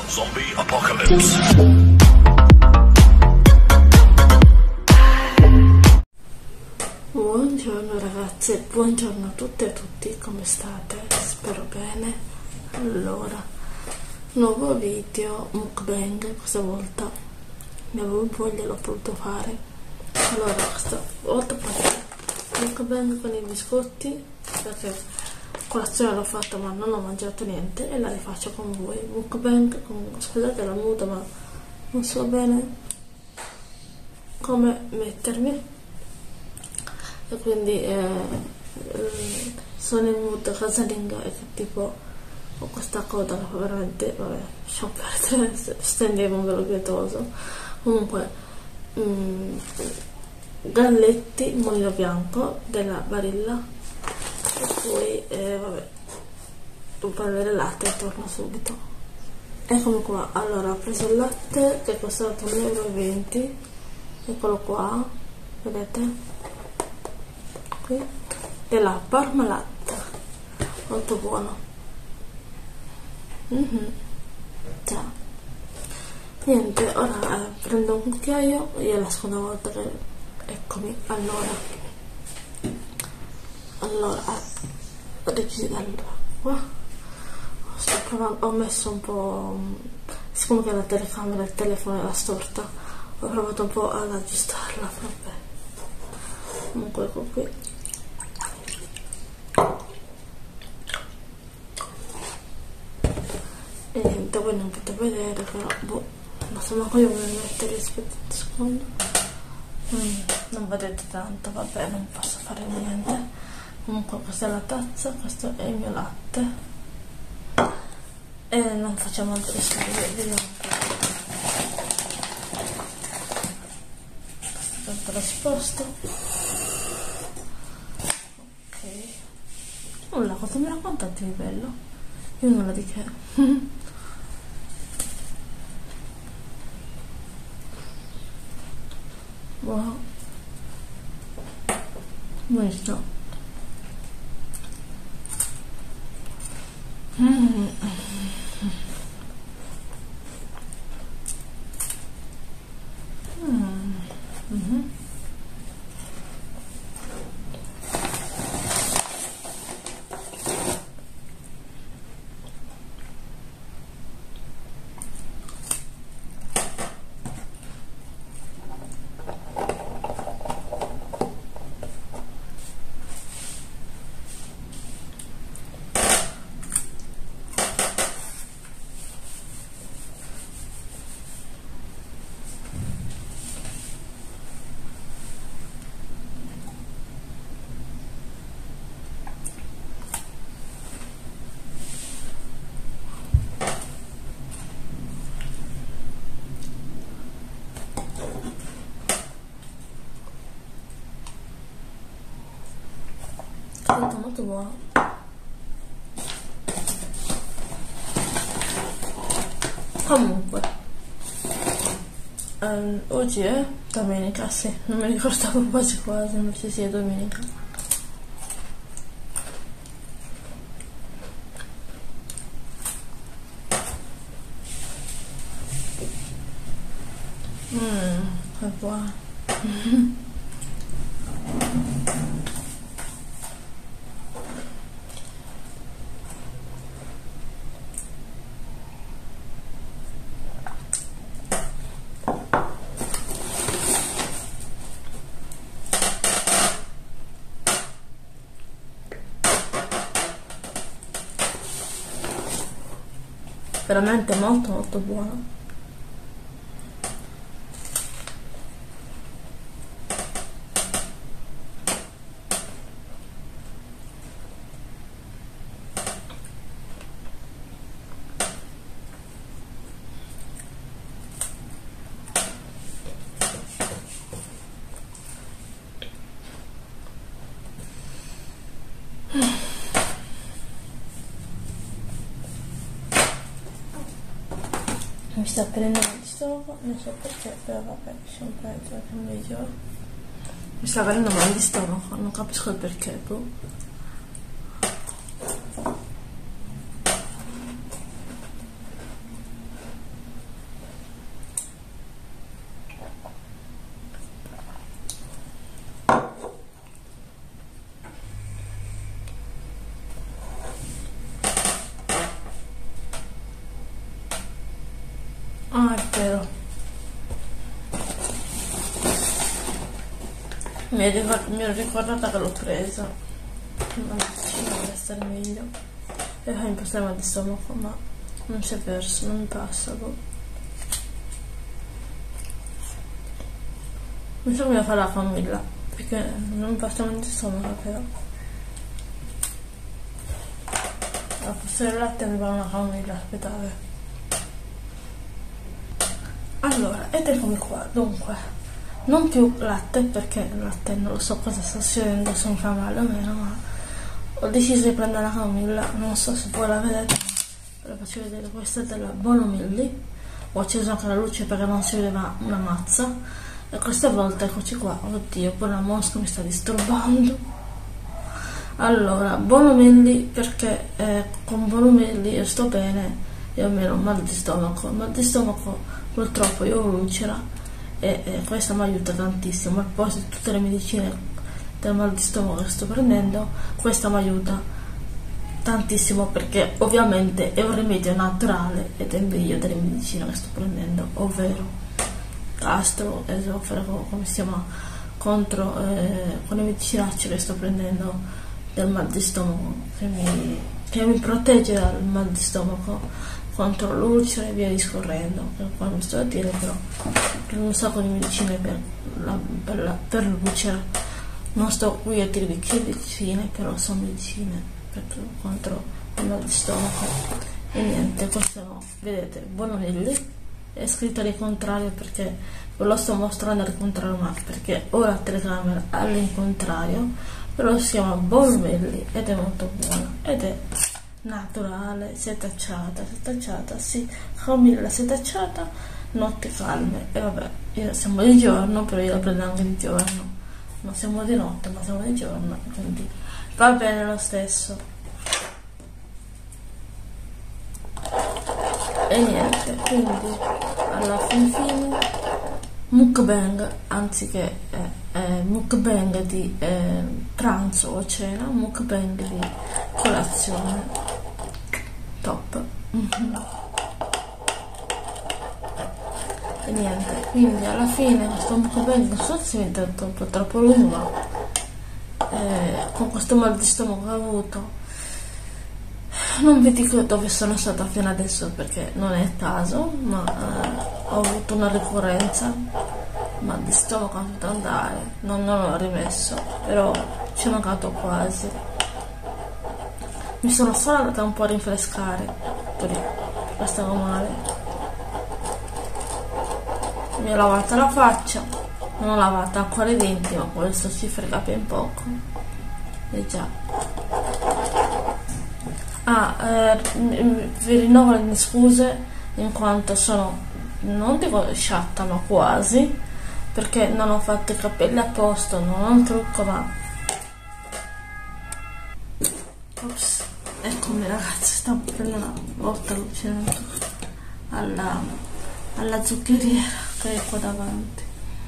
Zombie Apocalypse. Buongiorno ragazze, buongiorno a tutte e a tutti, come state? Spero bene. Allora, nuovo video mukbang, questa volta ne avevo voglia, l'ho voluto fare. Allora, questa volta faccio mukbang con i biscotti, perché colazione l'ho fatta ma non ho mangiato niente e la rifaccio con voi. Mukbang con, scusate la muta ma non so bene come mettermi, e quindi sono in mood casalinga e tipo ho questa coda che fa veramente, vabbè, lasciamo perdere, stendevo un velo pietoso. Comunque galletti mulino bianco della Barilla, e poi vabbè, devo prendere il latte e torno subito. Eccomi qua. Allora, ho preso il latte che è costato 1,20 €, eccolo qua, vedete qui, della Parmalat, molto buono. Già, niente, ora prendo un cucchiaio e è la seconda volta che, eccomi. Allora decidi dall'acqua, sto provando, ho messo un po', siccome che la telecamera del telefono era storta, ho provato un po' ad aggiustarla, vabbè. Comunque ecco qui. E niente, voi non potete vedere, però boh, non so manco io come mettere, aspetta un secondo. Non vedete tanto, vabbè, non posso fare niente. Comunque questa è la tazza, questo è il mio latte e non facciamo altre storie, vediamo un po'. Questo è tutto risposto. Ok, nulla, cosa mi raccontate di bello? Io nulla di che. Wow, buonissimo. Molto buono. Comunque oggi è domenica, sì, non mi ricordavo quasi invece sì, è domenica. È buono. Veramente molto molto buono. Mi sta prendendo il stomaco, non so perché, però vabbè, sono preso anche un video. Mi sta venendo male di stomaco, non capisco il perché, boh. Ah, è vero. Mi ero ricordata che l'ho presa. Ma deve stare meglio. E fa impostare mal di stomaco, ma non c'è verso, non mi passa. Boh. Mi sa che mi fa la camomilla, perché non mi passa mal di stomaco però. Al posto del latte mi va una camomilla, aspettate. Allora, ed eccomi qua, dunque, non più latte, perché il latte non lo so cosa sta succedendo, se mi fa male o meno, ma ho deciso di prendere la camomilla, non so se voi la vedete, ve la faccio vedere. Questa è della Bonomilli, ho acceso anche la luce perché non si vedeva una mazza, e questa volta, eccoci qua, oddio, poi la mosca mi sta disturbando. Allora, Bonomilli, perché con Bonomilli io sto bene, e ho meno mal di stomaco purtroppo io ho l'ulcera e questo mi aiuta tantissimo. Al posto di tutte le medicine del mal di stomaco che sto prendendo, questa mi aiuta tantissimo, perché ovviamente è un rimedio naturale ed è meglio delle medicine che sto prendendo, ovvero gastro, esofero, come si chiama, contro con le medicinacce che sto prendendo del mal di stomaco, che mi protegge dal mal di stomaco, contro l'ulcera e via discorrendo. Qua mi sto a dire, però prendo un sacco di medicine per l'ulcera. Non sto qui a dirvi che medicine, però sono medicine contro il mal di stomaco. E niente, questo no, vedete, Bonomilli è scritto al contrario, perché ve lo sto mostrando al contrario, ma perché ho la telecamera all'incontrario, però si chiama Bonomilli ed è molto buona ed è naturale, setacciata, sì, camomilla setacciata, notte calme. E vabbè, siamo di giorno, però io la prendo anche di giorno, non siamo di notte ma siamo di giorno, quindi va bene lo stesso. E niente, quindi alla fine mukbang, anziché mukbang di pranzo o cena, mukbang di colazione. Top. E niente, quindi alla fine questo mukbang, non so se mi è detto un po' troppo lungo, ma con questo mal di stomaco che ho avuto, non vi dico dove sono stata fino adesso perché non è il caso, ma ho avuto una ricorrenza, ma di stomaco anche da andare, non l'ho rimesso, però ci è mancato quasi. Mi sono solo andata un po' a rinfrescare perché stavo male. Mi ho lavata la faccia, non ho lavata ancora i denti, ma questo si frega ben poco. E già. Vi rinnovo le mie scuse in quanto sono, non dico sciatta, ma quasi, perché non ho fatto i capelli a posto, non ho un trucco, ma ops, eccomi ragazzi, stavo prendendo una botta alla zuccheriera che è qua davanti.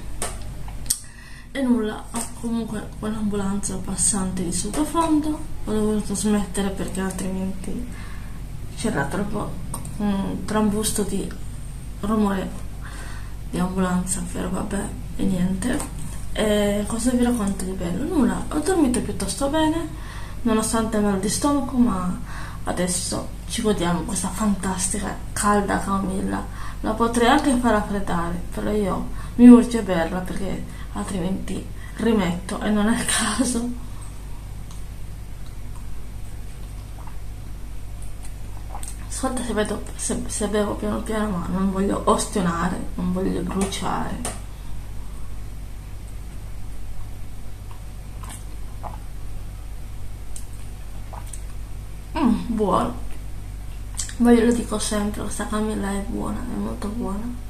E nulla, comunque con l'ambulanza passante di sottofondo ho dovuto smettere perché altrimenti c'era troppo un trambusto di rumore di ambulanza, però vabbè, e niente. E cosa vi racconto di bello? Nulla, ho dormito piuttosto bene nonostante il mal di stomaco, ma adesso ci godiamo questa fantastica calda camomilla. La potrei anche far raffreddare, però io mi urge berla perché altrimenti rimetto e non è il caso. Ascolta, se bevo piano piano, ma non voglio ostinare, non voglio bruciare. Buono, ma io lo dico sempre, questa camomilla è buona, è molto buona.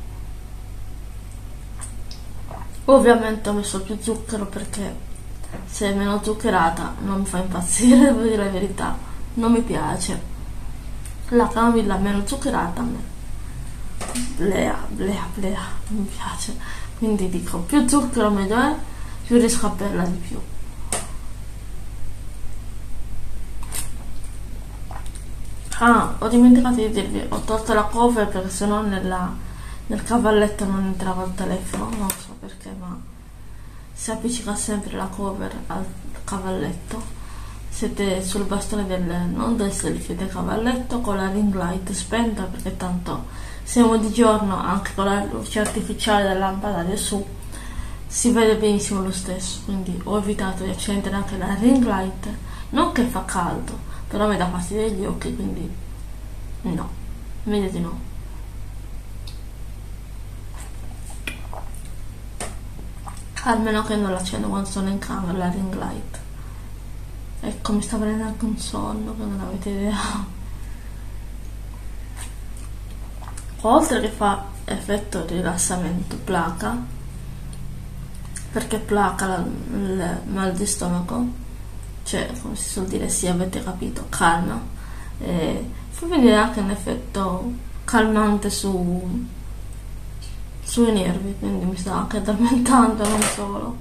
Ovviamente ho messo più zucchero perché se è meno zuccherata non mi fa impazzire, devo dire la verità, non mi piace. La camomilla meno zuccherata a me blea, non mi piace, quindi dico più zucchero meglio è, più riesco a berla di più. Ah, ho dimenticato di dirvi, ho tolto la cover perché sennò nel cavalletto non entrava il telefono, non so perché, ma si appiccica sempre la cover al cavalletto. Siete sul bastone non del selfie, del cavalletto, con la ring light spenta, perché tanto siamo di giorno, anche con la luce artificiale della lampadaria su si vede benissimo lo stesso, quindi ho evitato di accendere anche la ring light, non che fa caldo, però mi dà fastidio agli occhi, quindi no, meglio di no. Almeno che non l'accendo quando sono in camera la ring light. Ecco, mi sta prendendo anche un sonno che non avete idea. Oltre che fa effetto rilassamento, placa, perché placa il mal di stomaco, cioè come si suol dire, sì, avete capito, calma, e fa venire anche un effetto calmante sui nervi, quindi mi sta anche addormentando, non solo.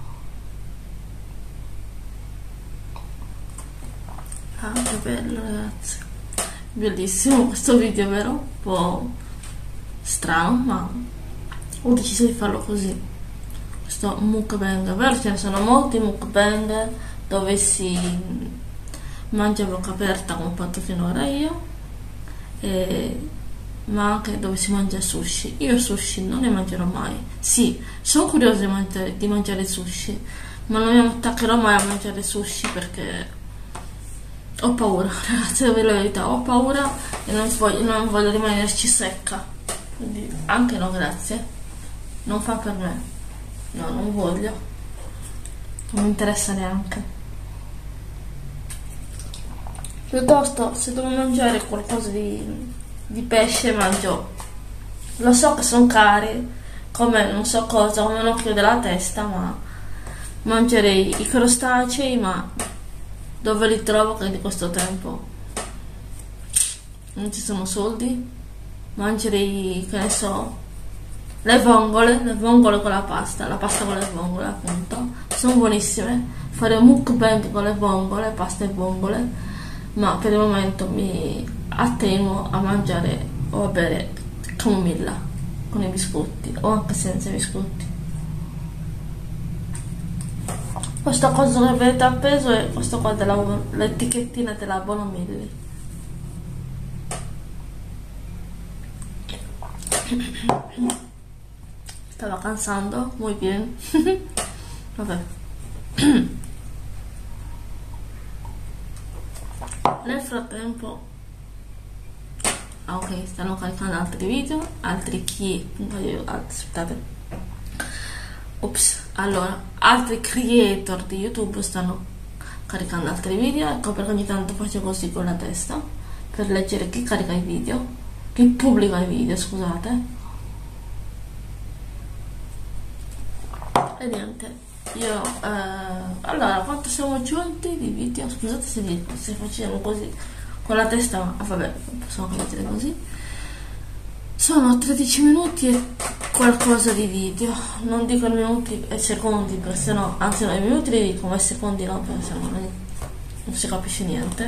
Ah, che bello, ragazzi, bellissimo questo video, vero? Un po' strano, ma ho deciso di farlo così, questo mukbang, vero? Ce ne sono molti mukbang dove si mangia a bocca aperta come ho fatto finora io, ma anche dove si mangia sushi. Io sushi non ne mangerò mai. Sì, sono curiosa di mangiare sushi, ma non mi attaccherò mai a mangiare sushi perché ho paura, ragazzi, devo dire la verità, ho paura e non voglio rimanerci secca, quindi anche no, grazie, non fa per me, no, non voglio, non mi interessa neanche. Piuttosto, se devo mangiare qualcosa di pesce, mangio, lo so che sono cari, come non so cosa, come un occhio della testa, ma mangerei i crostacei, ma dove li trovo che di questo tempo non ci sono soldi? Mangerei, che ne so, le vongole con la pasta con le vongole, appunto, sono buonissime. Fare un mukbang con le vongole, pasta e vongole, ma per il momento mi attenuo a mangiare o a bere camomilla con i biscotti o anche senza i biscotti. Questa cosa che vedete appeso è questo qua l'etichettina della Bonomilli. Stava cansando, muy bien. Vabbè. Nel frattempo, ok, stanno caricando altri video, aspettate. Ops, allora, altri creator di YouTube stanno caricando altri video, ecco perché ogni tanto faccio così con la testa per leggere chi carica i video, chi pubblica i video, scusate. E niente, io allora, quanto siamo giunti di video? Scusate se facciamo così con la testa, ma vabbè, possiamo mettere così. Sono 13 minuti e qualcosa di video, non dico minuti e secondi perché sennò, anzi no, i minuti li dico ma i secondi no, perché sennò non si capisce niente.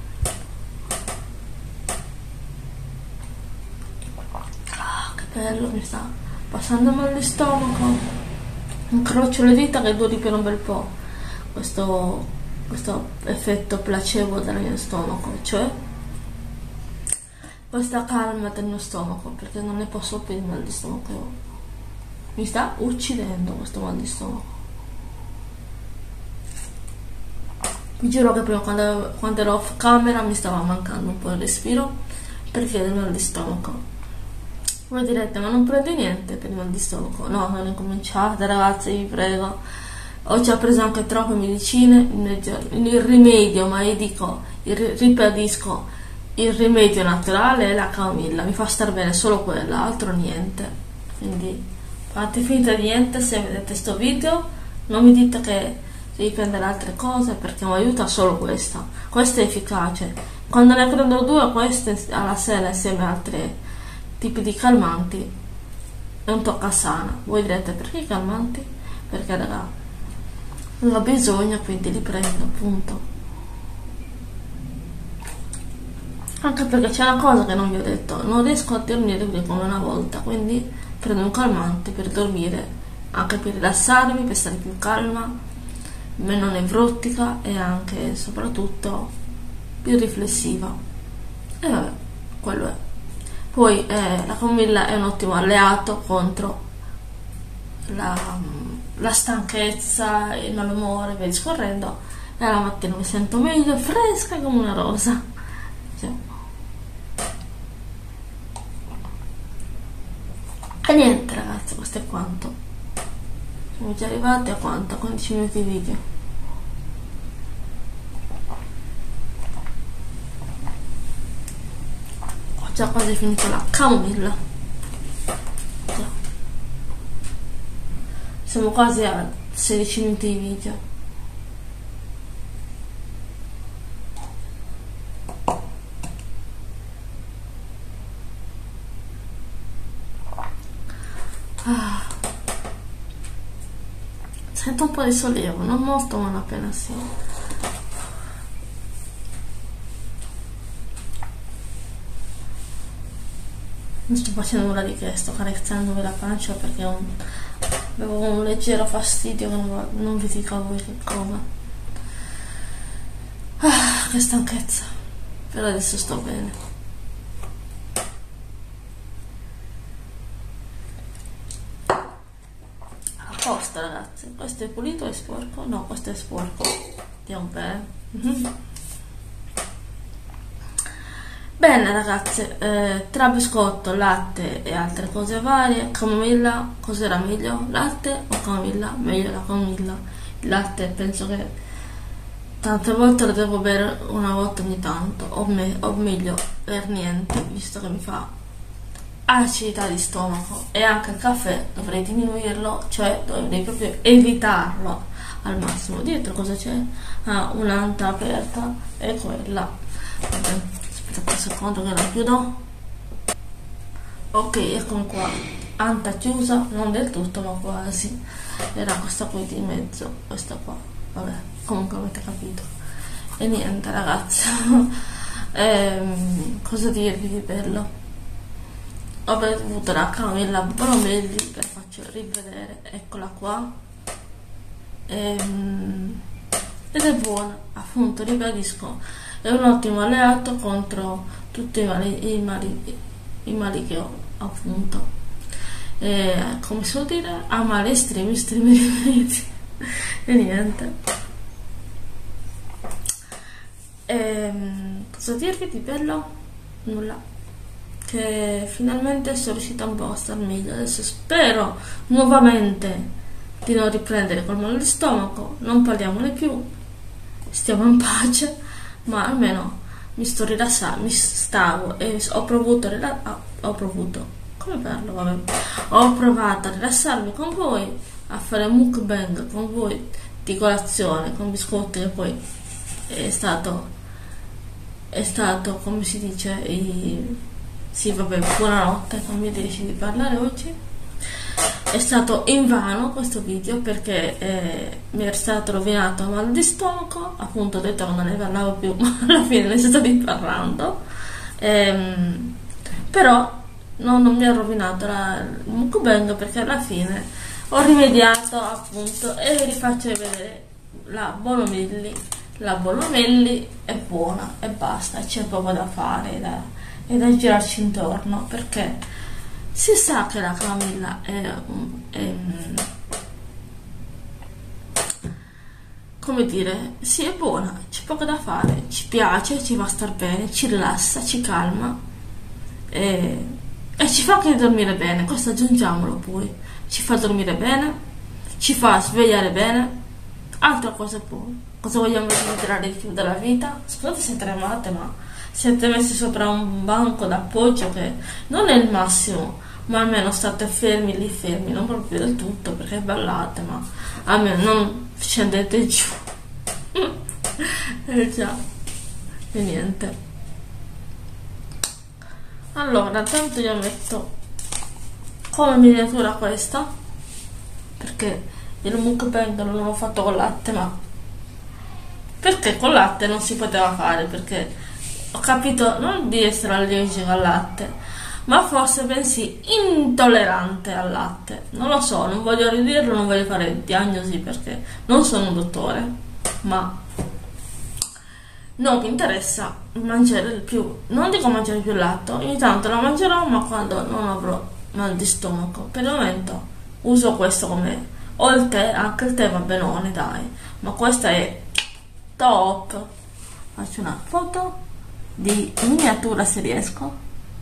Ah, che bello, mi sta passando mal di stomaco, incrocio le dita che duri per un bel po' questo effetto placebo del mio stomaco, cioè questa calma del mio stomaco, perché non ne posso più di mal di stomaco, mi sta uccidendo questo mal di stomaco. Vi giuro che prima quando ero off camera mi stava mancando un po' il respiro perché del mal di stomaco. Voi direte, ma non prendi niente per il mal di stomaco? No, non incominciate ragazzi, vi prego, ho già preso anche troppe medicine, il rimedio, ma io dico, ribadisco, il rimedio naturale è la camomilla, mi fa star bene solo quella, altro niente. Quindi fate finta di niente se vedete sto video, non mi dite che devi prendere altre cose perché mi aiuta solo questa è efficace. Quando ne prendo due queste alla sera insieme a altri tipi di calmanti è un tocca sana. Voi direte perché i calmanti? Perché raga non ho bisogno, quindi li prendo, appunto. Anche perché c'è una cosa che non vi ho detto, non riesco a dormire più come una volta, quindi prendo un calmante per dormire, anche per rilassarmi, per stare più calma, meno nevrotica e anche e soprattutto più riflessiva. E vabbè, quello è. Poi la camomilla è un ottimo alleato contro la stanchezza, il malumore, via discorrendo, e la mattina mi sento meglio, fresca come una rosa. Cioè. E niente ragazzi, questo è quanto. Siamo già arrivati a quanto? 15 minuti di video. Ho già quasi finito la camomilla. Già. Siamo quasi a 16 minuti di video. Sento un po' di sollievo, non molto ma appena sì. Non sto facendo nulla di che, sto carezzandomi la pancia perché avevo un leggero fastidio che non vi dico a voi che come. Che stanchezza, però adesso sto bene. Posto ragazzi, questo è pulito o è sporco? No, questo è sporco. Vediamo bene. Bene ragazze, tra biscotto, latte e altre cose varie, camomilla, cos'era meglio? Latte o camomilla? Meglio la camomilla. Il latte penso che tante volte lo devo bere una volta ogni tanto, o meglio per niente, visto che mi fa acidità di stomaco. E anche il caffè dovrei diminuirlo, cioè dovrei proprio evitarlo al massimo. Dietro cosa c'è? Un'anta aperta e quella. Aspetta un secondo che la chiudo. Ok, eccomi qua, anta chiusa, non del tutto ma quasi. Era questa qui di mezzo, questa qua, vabbè, comunque avete capito. E niente ragazzi. Cosa dirvi di bello? Ho bevuto la camomilla Bromelli, la faccio rivedere, eccola qua, ed è buona, appunto, ribadisco, è un ottimo alleato contro tutti i mali che ho, appunto, come si può dire, a mali estremi rimedi. E niente, cosa dirvi di bello? Nulla, che finalmente sono riuscita un po' a star meglio. Adesso spero nuovamente di non riprendere col mal di stomaco, non parliamone più, stiamo in pace, ma almeno mi sto rilassando, mi stavo e ho provato, come parlo, vabbè, ho provato a rilassarmi con voi, a fare mukbang con voi di colazione con biscotti, che poi è stato come si dice, sì, vabbè, buonanotte, non mi riesci di parlare oggi. È stato invano questo video perché mi è stato rovinato mal di stomaco, appunto ho detto che non ne parlavo più, ma alla fine ne sto riparlando. Però non mi ha rovinato il mukbang perché alla fine ho rimediato, appunto, e vi rifaccio vedere la Bonomelli. La Bonomelli è buona e basta, c'è poco da fare e da girarci intorno, perché si sa che la camomilla come dire, sì, è buona, c'è poco da fare, ci piace, ci fa star bene, ci rilassa, ci calma e ci fa anche dormire bene. Questo aggiungiamolo poi, ci fa dormire bene, ci fa svegliare bene. Altra cosa poi, cosa vogliamo desiderare di più dalla vita? Scusate se tremate, ma siete messi sopra un banco d'appoggio che non è il massimo, ma almeno state fermi lì, fermi, non proprio del tutto perché ballate, ma almeno non scendete giù. Già, e niente. Allora, tanto io metto come miniatura questa, perché il mukbang non l'ho fatto con latte, ma perché con latte non si poteva fare, perché ho capito non di essere allergico al latte, ma forse bensì intollerante al latte. Non lo so, non voglio ridirlo, non voglio fare diagnosi perché non sono un dottore, ma non mi interessa mangiare più, non dico mangiare più latte, ogni tanto lo mangerò, ma quando non avrò mal di stomaco. Per il momento uso questo come, o il tè, anche il tè va benone, dai, ma questa è top. Faccio una foto di miniatura se riesco.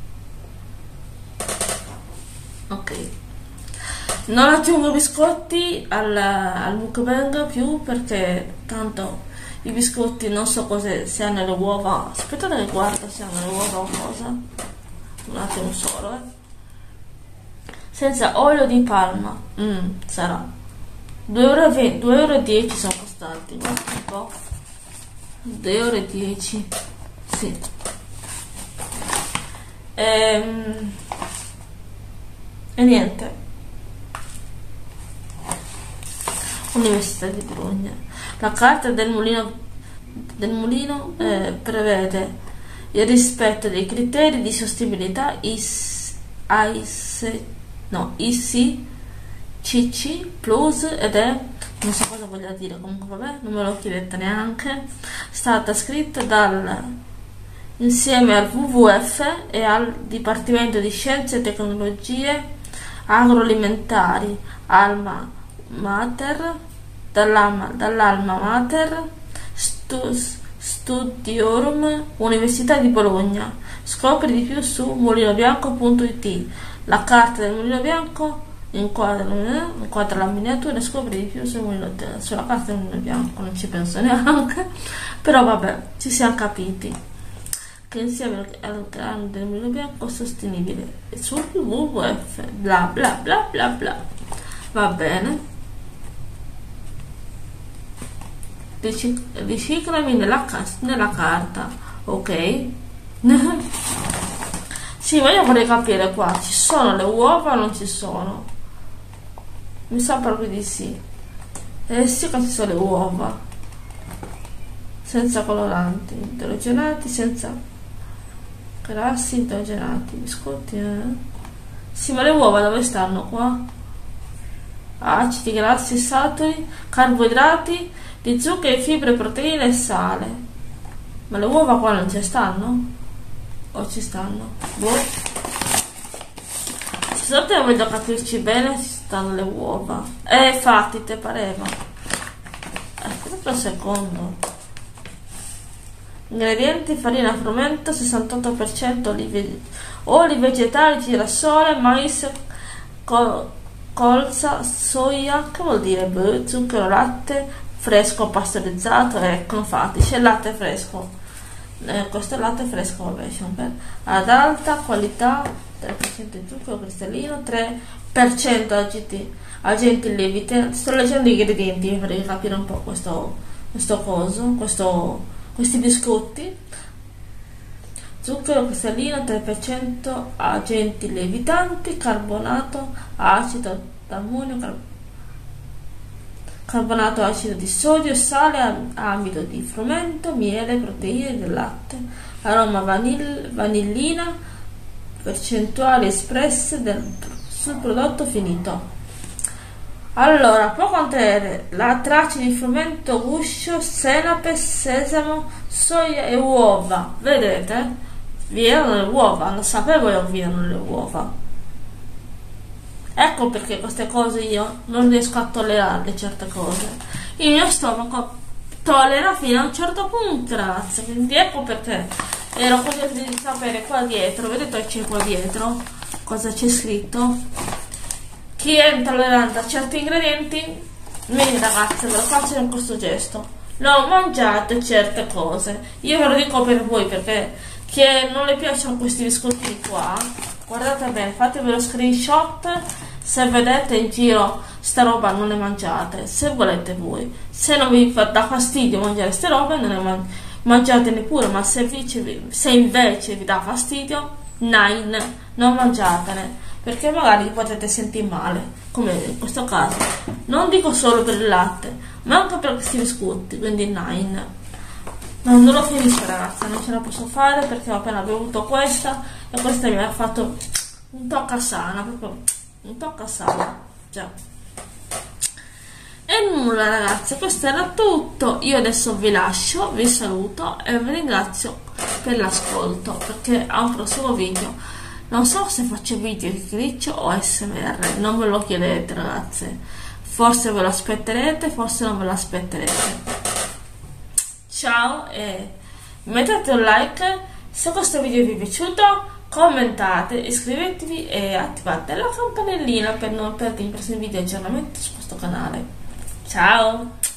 Ok, non aggiungo biscotti al mukbang più perché tanto i biscotti non so cosa sia nelle uova. Aspettate che guardo se hanno le uova o cosa, un attimo solo, senza olio di palma. Sarà 2,10 € sono costati, guarda un po', 2,10 €, sì. E niente, Università di Bologna. La carta del mulino prevede il rispetto dei criteri di sostenibilità ICC Plus ed è, non so cosa voglia dire, comunque vabbè, non me l'ho chiedetta neanche, stata scritta insieme al WWF e al Dipartimento di Scienze e Tecnologie Agroalimentari Alma Mater, dall'Alma Mater Studiorum Università di Bologna. Scopri di più su mulinobianco.it. La carta del mulino bianco inquadra la miniatura e scopri di più sulla carta del mulino bianco. Non ci penso neanche, però vabbè, ci siamo capiti che insieme al grano del mulino bianco sostenibile sul WWF bla bla bla bla bla. Va bene, riciclami nella carta, ok. Sì, ma io vorrei capire qua, ci sono le uova o non ci sono? Mi sa proprio di sì. Sì che ci sono le uova, senza coloranti, idrogenati, senza grassi idrogenati, biscotti, Sì, ma le uova dove stanno qua? Acidi, grassi, saturi, carboidrati, di zuccheri, fibre, proteine e sale. Ma le uova qua non ci stanno? O ci stanno? Boh. Se voglio capirci bene, ci stanno le uova. Infatti, te pareva. Aspetta un secondo. Ingredienti: farina, frumento 68%, oli vegetali, girasole, mais, colza, soia, che vuol dire? Zucchero, latte fresco pastorizzato. Ecco, infatti c'è il latte fresco, questo è il latte fresco, vabbè, ad alta qualità, 3% di zucchero cristallino, 3% agenti lieviti. Sto leggendo gli ingredienti per capire un po' questi biscotti. Zucchero cristallino, 3% agenti lievitanti, carbonato, acido d'ammonio, carbonato acido di sodio, sale, amido di frumento, miele, proteine del latte, aroma vanillina, percentuali espresse sul prodotto finito. Allora, può contenere la traccia di frumento, guscio, senape, sesamo, soia e uova. Vedete? Vi erano le uova, lo sapevo io che vi erano le uova. Ecco perché queste cose io non riesco a tollerarle, certe cose. Il mio stomaco tollera fino a un certo punto, ragazzi. Quindi ecco perché ero curiosa di sapere qua dietro. Vedete c'è qua dietro cosa c'è scritto? Chi è intollerante a certi ingredienti, ragazzi, ve lo faccio in questo gesto: non mangiate certe cose. Io ve lo dico per voi, perché chi non le piacciono questi biscotti qua, guardate bene, fatevi lo screenshot. Se vedete in giro sta roba non le mangiate, se volete voi. Se non vi dà fastidio mangiare queste robe, non le mangiate neppure. Ma se invece vi dà fastidio, non mangiatene, perché magari potete sentire male, come in questo caso. Non dico solo per il latte, ma anche per questi biscotti, quindi non l'ho finito ragazzi, non ce la posso fare perché ho appena bevuto questa e questa mi ha fatto un tocca sana, proprio un tocca sana, già. E nulla ragazzi, questo era tutto. Io adesso vi lascio, vi saluto e vi ringrazio per l'ascolto, perché a un prossimo video non so se faccio video di glitch o ASMR, non ve lo chiedete ragazzi, forse ve lo aspetterete, forse non ve lo aspetterete. Ciao e mettete un like se questo video vi è piaciuto, commentate, iscrivetevi e attivate la campanellina per non perdere i prossimi video e aggiornamenti su questo canale. Ciao!